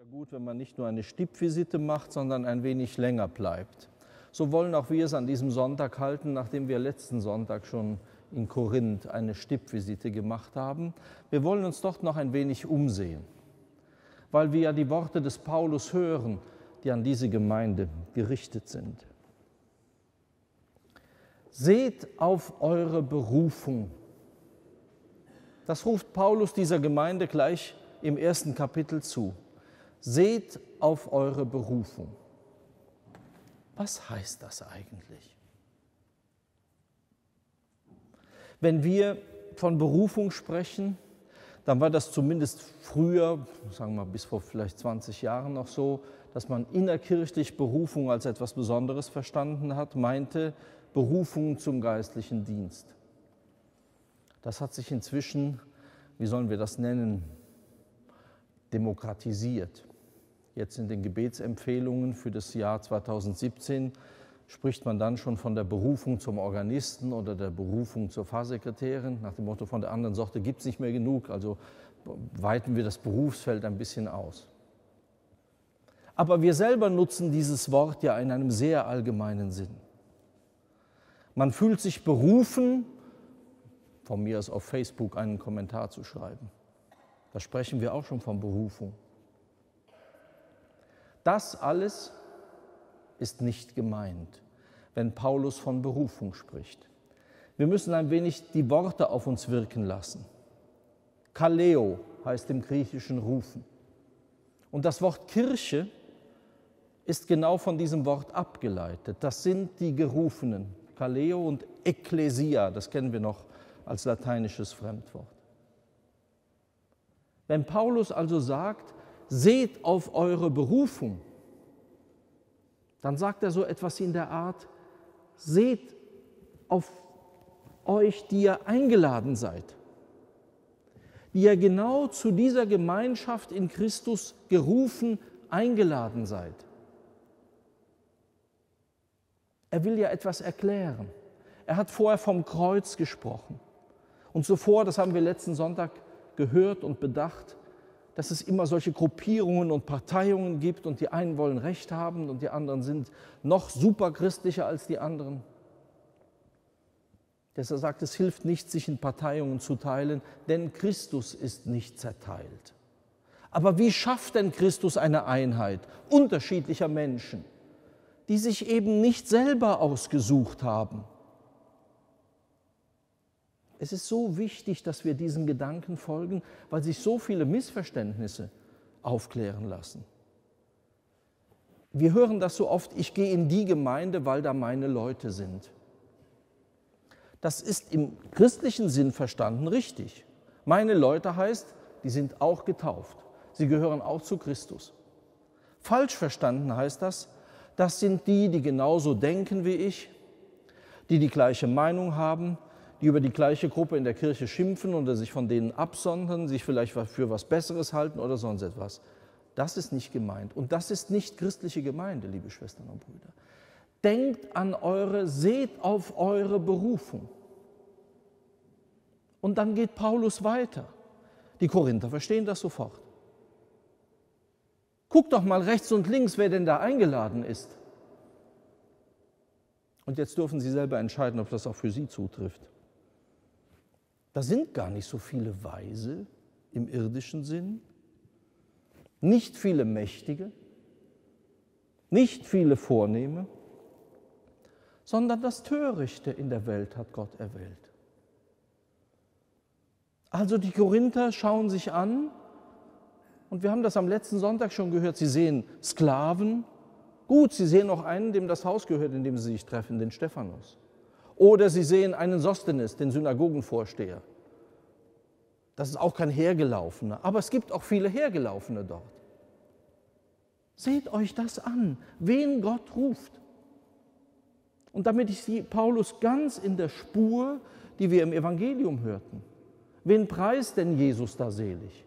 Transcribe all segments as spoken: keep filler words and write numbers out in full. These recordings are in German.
Ja gut, wenn man nicht nur eine Stippvisite macht, sondern ein wenig länger bleibt. So wollen auch wir es an diesem Sonntag halten, nachdem wir letzten Sonntag schon in Korinth eine Stippvisite gemacht haben. Wir wollen uns dort noch ein wenig umsehen, weil wir ja die Worte des Paulus hören, die an diese Gemeinde gerichtet sind. Seht auf eure Berufung. Das ruft Paulus dieser Gemeinde gleich im ersten Kapitel zu. Seht auf eure Berufung. Was heißt das eigentlich? Wenn wir von Berufung sprechen, dann war das zumindest früher, sagen wir mal bis vor vielleicht zwanzig Jahren noch so, dass man innerkirchlich Berufung als etwas Besonderes verstanden hat, meinte Berufung zum geistlichen Dienst. Das hat sich inzwischen, wie sollen wir das nennen, demokratisiert. Jetzt in den Gebetsempfehlungen für das Jahr zweitausendsiebzehn spricht man dann schon von der Berufung zum Organisten oder der Berufung zur Pfarrsekretärin. Nach dem Motto, von der anderen Sorte gibt es nicht mehr genug, also weiten wir das Berufsfeld ein bisschen aus. Aber wir selber nutzen dieses Wort ja in einem sehr allgemeinen Sinn. Man fühlt sich berufen, von mir aus auf Facebook einen Kommentar zu schreiben. Da sprechen wir auch schon von Berufung. Das alles ist nicht gemeint, wenn Paulus von Berufung spricht. Wir müssen ein wenig die Worte auf uns wirken lassen. Kaleo heißt im Griechischen rufen. Und das Wort Kirche ist genau von diesem Wort abgeleitet. Das sind die Gerufenen. Kaleo und Ekklesia, das kennen wir noch als lateinisches Fremdwort. Wenn Paulus also sagt, seht auf eure Berufung, dann sagt er so etwas in der Art, seht auf euch, die ihr eingeladen seid, die ihr genau zu dieser Gemeinschaft in Christus gerufen, eingeladen seid. Er will ja etwas erklären. Er hat vorher vom Kreuz gesprochen. Und zuvor, das haben wir letzten Sonntag gehört und bedacht, dass es immer solche Gruppierungen und Parteiungen gibt und die einen wollen Recht haben und die anderen sind noch superchristlicher als die anderen. Deshalb sagt, es hilft nicht, sich in Parteiungen zu teilen, denn Christus ist nicht zerteilt. Aber wie schafft denn Christus eine Einheit unterschiedlicher Menschen, die sich eben nicht selber ausgesucht haben? Es ist so wichtig, dass wir diesen Gedanken folgen, weil sich so viele Missverständnisse aufklären lassen. Wir hören das so oft, ich gehe in die Gemeinde, weil da meine Leute sind. Das ist im christlichen Sinn verstanden richtig. Meine Leute heißt, die sind auch getauft. Sie gehören auch zu Christus. Falsch verstanden heißt das, das sind die, die genauso denken wie ich, die die gleiche Meinung haben, die über die gleiche Gruppe in der Kirche schimpfen oder sich von denen absondern, sich vielleicht für was Besseres halten oder sonst etwas. Das ist nicht gemeint. Und das ist nicht christliche Gemeinde, liebe Schwestern und Brüder. Denkt an eure, seht auf eure Berufung. Und dann geht Paulus weiter. Die Korinther verstehen das sofort. Guckt doch mal rechts und links, wer denn da eingeladen ist. Und jetzt dürfen Sie selber entscheiden, ob das auch für Sie zutrifft. Da sind gar nicht so viele Weise im irdischen Sinn, nicht viele Mächtige, nicht viele Vornehme, sondern das Törichte in der Welt hat Gott erwählt. Also die Korinther schauen sich an, und wir haben das am letzten Sonntag schon gehört, sie sehen Sklaven, gut, sie sehen auch einen, dem das Haus gehört, in dem sie sich treffen, den Stephanus. Oder sie sehen einen Sostenes, den Synagogenvorsteher. Das ist auch kein Hergelaufener, aber es gibt auch viele Hergelaufene dort. Seht euch das an, wen Gott ruft. Und damit ist Paulus ganz in der Spur, die wir im Evangelium hörten. Wen preist denn Jesus da selig?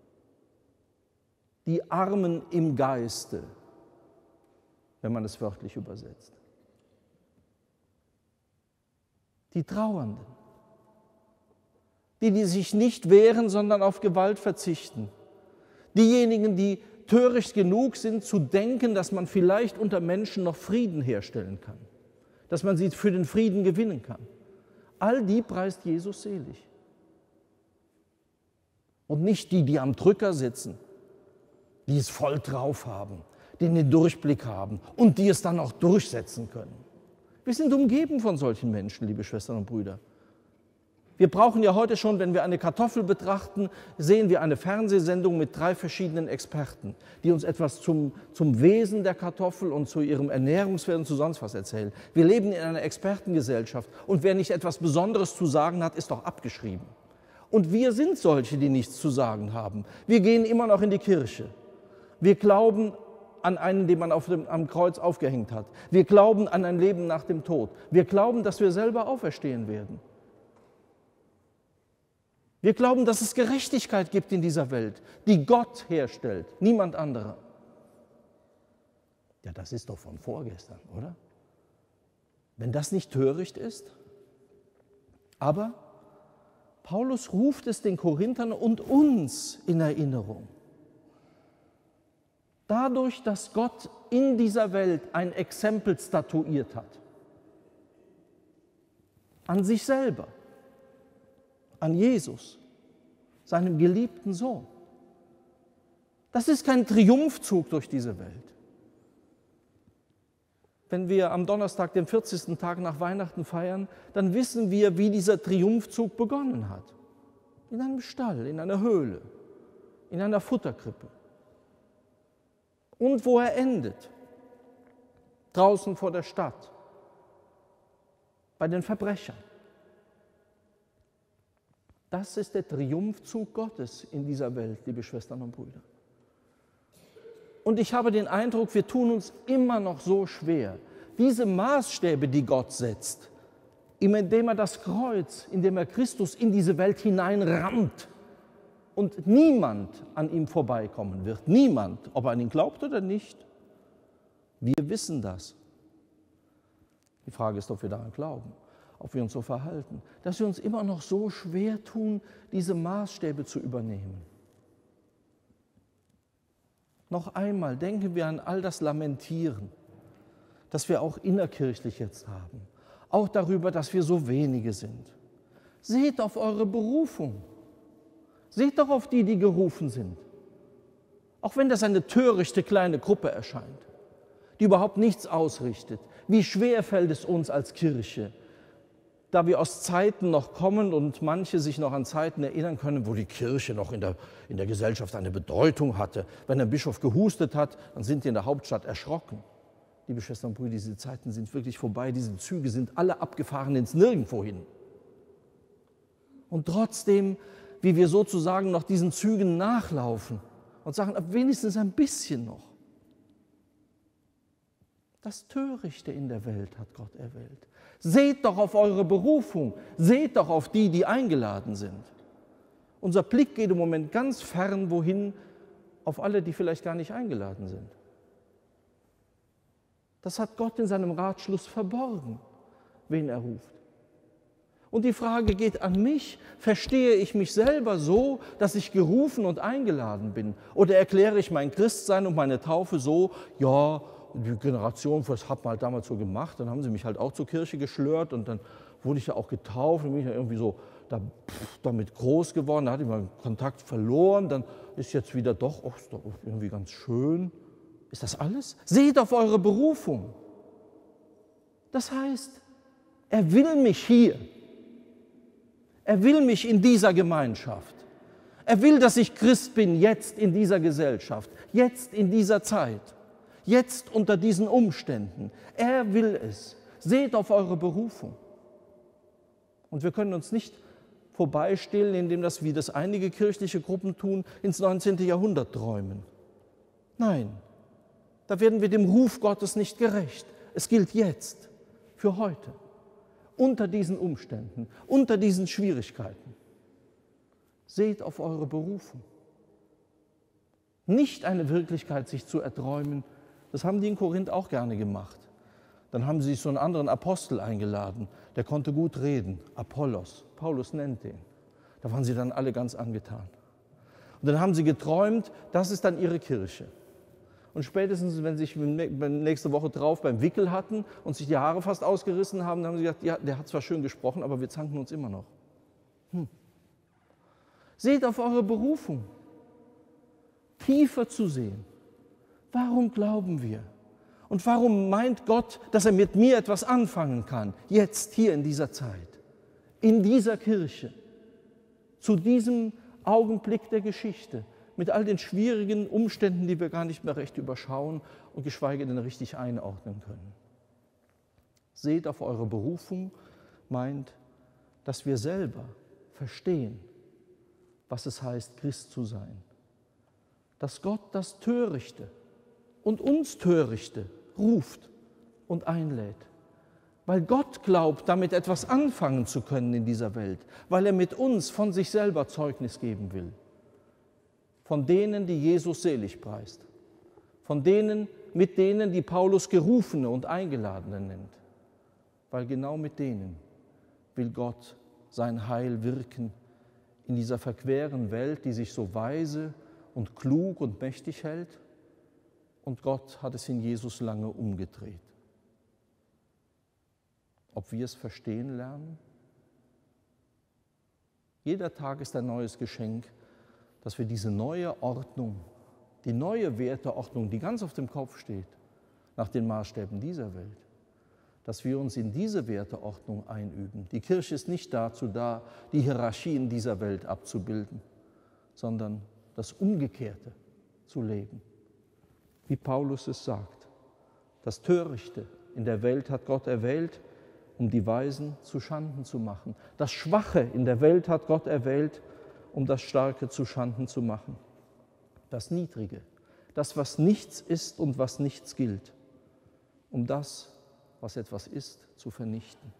Die Armen im Geiste, wenn man es wörtlich übersetzt. Die Trauernden, die, die sich nicht wehren, sondern auf Gewalt verzichten. Diejenigen, die töricht genug sind zu denken, dass man vielleicht unter Menschen noch Frieden herstellen kann, dass man sie für den Frieden gewinnen kann. All die preist Jesus selig. Und nicht die, die am Drücker sitzen, die es voll drauf haben, die den Durchblick haben und die es dann auch durchsetzen können. Wir sind umgeben von solchen Menschen, liebe Schwestern und Brüder. Wir brauchen ja heute schon, wenn wir eine Kartoffel betrachten, sehen wir eine Fernsehsendung mit drei verschiedenen Experten, die uns etwas zum, zum Wesen der Kartoffel und zu ihrem Ernährungswert und zu sonst was erzählen. Wir leben in einer Expertengesellschaft und wer nicht etwas Besonderes zu sagen hat, ist doch abgeschrieben. Und wir sind solche, die nichts zu sagen haben. Wir gehen immer noch in die Kirche. Wir glauben an einen, den man auf dem, am Kreuz aufgehängt hat. Wir glauben an ein Leben nach dem Tod. Wir glauben, dass wir selber auferstehen werden. Wir glauben, dass es Gerechtigkeit gibt in dieser Welt, die Gott herstellt, niemand anderer. Ja, das ist doch von vorgestern, oder? Wenn das nicht töricht ist? Aber Paulus ruft es den Korinthern und uns in Erinnerung. Dadurch, dass Gott in dieser Welt ein Exempel statuiert hat. An sich selber. An Jesus, seinem geliebten Sohn. Das ist kein Triumphzug durch diese Welt. Wenn wir am Donnerstag, den vierzigsten Tag nach Weihnachten feiern, dann wissen wir, wie dieser Triumphzug begonnen hat. In einem Stall, in einer Höhle, in einer Futterkrippe. Und wo er endet, draußen vor der Stadt, bei den Verbrechern. Das ist der Triumphzug Gottes in dieser Welt, liebe Schwestern und Brüder. Und ich habe den Eindruck, wir tun uns immer noch so schwer, diese Maßstäbe, die Gott setzt, indem er das Kreuz, indem er Christus in diese Welt hineinrammt und niemand an ihm vorbeikommen wird. Niemand, ob er an ihn glaubt oder nicht. Wir wissen das. Die Frage ist, ob wir daran glauben, ob wir uns so verhalten, dass wir uns immer noch so schwer tun, diese Maßstäbe zu übernehmen. Noch einmal denken wir an all das Lamentieren, das wir auch innerkirchlich jetzt haben, auch darüber, dass wir so wenige sind. Seht auf eure Berufung, seht doch auf die, die gerufen sind, auch wenn das eine törichte kleine Gruppe erscheint, die überhaupt nichts ausrichtet. Wie schwer fällt es uns als Kirche, da wir aus Zeiten noch kommen und manche sich noch an Zeiten erinnern können, wo die Kirche noch in der, in der Gesellschaft eine Bedeutung hatte. Wenn ein Bischof gehustet hat, dann sind die in der Hauptstadt erschrocken. Liebe Schwestern und Brüder, diese Zeiten sind wirklich vorbei. Diese Züge sind alle abgefahren ins Nirgendwohin. Und trotzdem, wie wir sozusagen noch diesen Zügen nachlaufen und sagen, ab wenigstens ein bisschen noch. Das Törichte in der Welt hat Gott erwählt. Seht doch auf eure Berufung, seht doch auf die, die eingeladen sind. Unser Blick geht im Moment ganz fern wohin, auf alle, die vielleicht gar nicht eingeladen sind. Das hat Gott in seinem Ratschluss verborgen, wen er ruft. Und die Frage geht an mich, verstehe ich mich selber so, dass ich gerufen und eingeladen bin? Oder erkläre ich mein Christsein und meine Taufe so, ja, die Generation, das hat man halt damals so gemacht, dann haben sie mich halt auch zur Kirche geschlört und dann wurde ich ja auch getauft und bin ich ja irgendwie so da, pff, damit groß geworden, da hatte ich meinen Kontakt verloren, dann ist jetzt wieder doch, oh, ist doch irgendwie ganz schön. Ist das alles? Seht auf eure Berufung. Das heißt, er will mich hier. Er will mich in dieser Gemeinschaft. Er will, dass ich Christ bin, jetzt in dieser Gesellschaft, jetzt in dieser Zeit. Jetzt unter diesen Umständen. Er will es. Seht auf eure Berufung. Und wir können uns nicht vorbeistehlen, indem das, wie das einige kirchliche Gruppen tun, ins neunzehnte Jahrhundert träumen. Nein, da werden wir dem Ruf Gottes nicht gerecht. Es gilt jetzt, für heute, unter diesen Umständen, unter diesen Schwierigkeiten. Seht auf eure Berufung. Nicht eine Wirklichkeit sich zu erträumen. Das haben die in Korinth auch gerne gemacht. Dann haben sie sich so einen anderen Apostel eingeladen, der konnte gut reden, Apollos, Paulus nennt den. Da waren sie dann alle ganz angetan. Und dann haben sie geträumt, das ist dann ihre Kirche. Und spätestens, wenn sie sich nächste Woche drauf beim Wickel hatten und sich die Haare fast ausgerissen haben, dann haben sie gesagt, ja, der hat zwar schön gesprochen, aber wir zanken uns immer noch. Hm. Seht auf eure Berufung, tiefer zu sehen. Warum glauben wir? Und warum meint Gott, dass er mit mir etwas anfangen kann, jetzt, hier in dieser Zeit, in dieser Kirche, zu diesem Augenblick der Geschichte, mit all den schwierigen Umständen, die wir gar nicht mehr recht überschauen und geschweige denn richtig einordnen können. Seht auf eure Berufung, meint, dass wir selber verstehen, was es heißt, Christ zu sein. Dass Gott das Törichte und uns Törichte ruft und einlädt. Weil Gott glaubt, damit etwas anfangen zu können in dieser Welt, weil er mit uns von sich selber Zeugnis geben will. Von denen, die Jesus selig preist. Von denen, mit denen, die Paulus Gerufene und Eingeladene nennt. Weil genau mit denen will Gott sein Heil wirken in dieser verqueren Welt, die sich so weise und klug und mächtig hält. Und Gott hat es in Jesus lange umgedreht. Ob wir es verstehen lernen? Jeder Tag ist ein neues Geschenk, dass wir diese neue Ordnung, die neue Werteordnung, die ganz auf dem Kopf steht, nach den Maßstäben dieser Welt, dass wir uns in diese Werteordnung einüben. Die Kirche ist nicht dazu da, die Hierarchien dieser Welt abzubilden, sondern das Umgekehrte zu leben. Wie Paulus es sagt, das Törichte in der Welt hat Gott erwählt, um die Weisen zu Schanden zu machen. Das Schwache in der Welt hat Gott erwählt, um das Starke zu Schanden zu machen. Das Niedrige, das, was nichts ist und was nichts gilt, um das, was etwas ist, zu vernichten.